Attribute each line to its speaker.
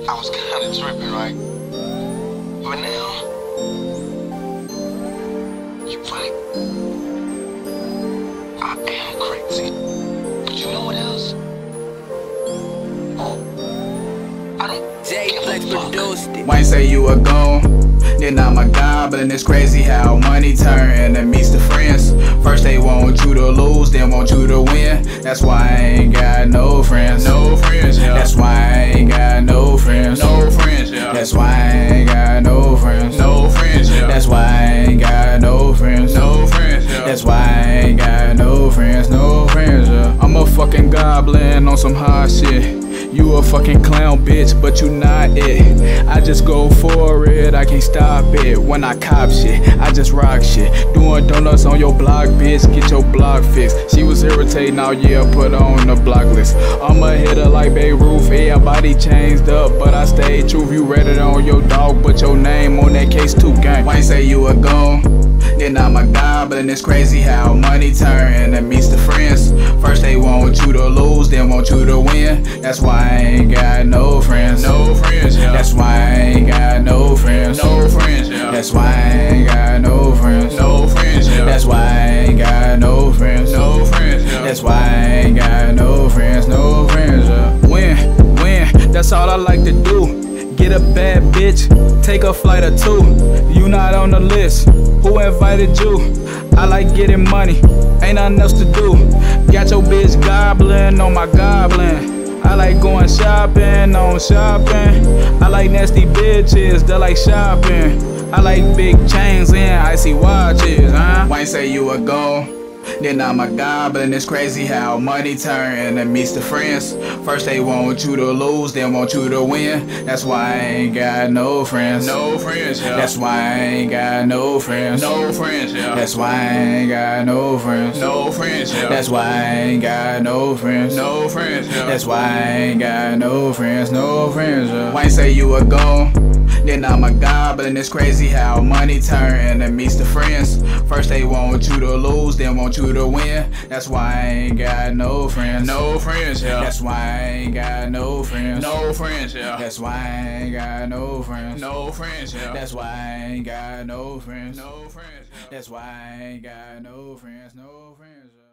Speaker 1: I was kinda tripping, right? But now, you're right. I am crazy. But you know what else? I don't give a fuck.
Speaker 2: Might say you a gone, then I'm a goblin. It's crazy how money turn enemies to friends. First they want you to lose, then want you to win. That's why I ain't got no friends. No friends, yeah. That's why I ain't got no friends. No friends, yeah. That's why I ain't got no friends. No friends, yeah. That's why I ain't got no friends. No friends, yeah. That's why I ain't got no friends. No friends, yeah. I'm a fucking goblin on some hard shit. You a fucking clown, bitch, but you not it. I just go for it, I can't stop it. When I cop shit, I just rock shit. Doing donuts on your block, bitch, get your block fixed. She was irritating all year, put her on the block list. I'm a hitter like Beirut, yeah, body changed up, but I stayed true. You read it on your dog, but your name on that case too, gang. Why say you a gone? Then I'm a goblin. It's crazy how money turn enemies to friends. First they want you to lose, then want you to win. That's why I ain't got no friends. No friends, yeah. That's why I ain't got no friends. No friends, yeah. That's why I ain't got no friends. No friends, yeah. That's why I ain't got no friends. No friends, yeah. That's why I ain't got no friends. No friends, yeah. Win, that's all I like to do. Get a bad bitch, take a flight or two. You not on the list, who invited you? I like getting money, ain't nothing else to do. Got your bitch goblin on my goblin. I like going shopping on shopping. I like nasty bitches that like shopping. I like big chains and icy watches, huh? Why say you a gone? Then I'm a goblin. It's crazy how money turn enemies to friends. First they want you to lose, then want you to win. That's why I ain't got no friends. No friends, yeah. That's why I ain't got no friends. No friends, yeah. That's why I ain't got no friends. No friends, yeah. That's why I ain't got no friends. No friends, yeah. That's why I ain't got no friends. No friends, yeah. Why say you a gone? Then I'm a goblin. It's crazy how money turn enemies to friends. First they want you to lose, then want you to win. That's why I ain't got no friends. No friends, yeah. That's why I ain't got no friends. No friends, yeah. That's why I ain't got no friends. No friends, yeah. That's why I ain't got no friends. No friends, yeah. That's why I ain't got no friends. No friends, yeah.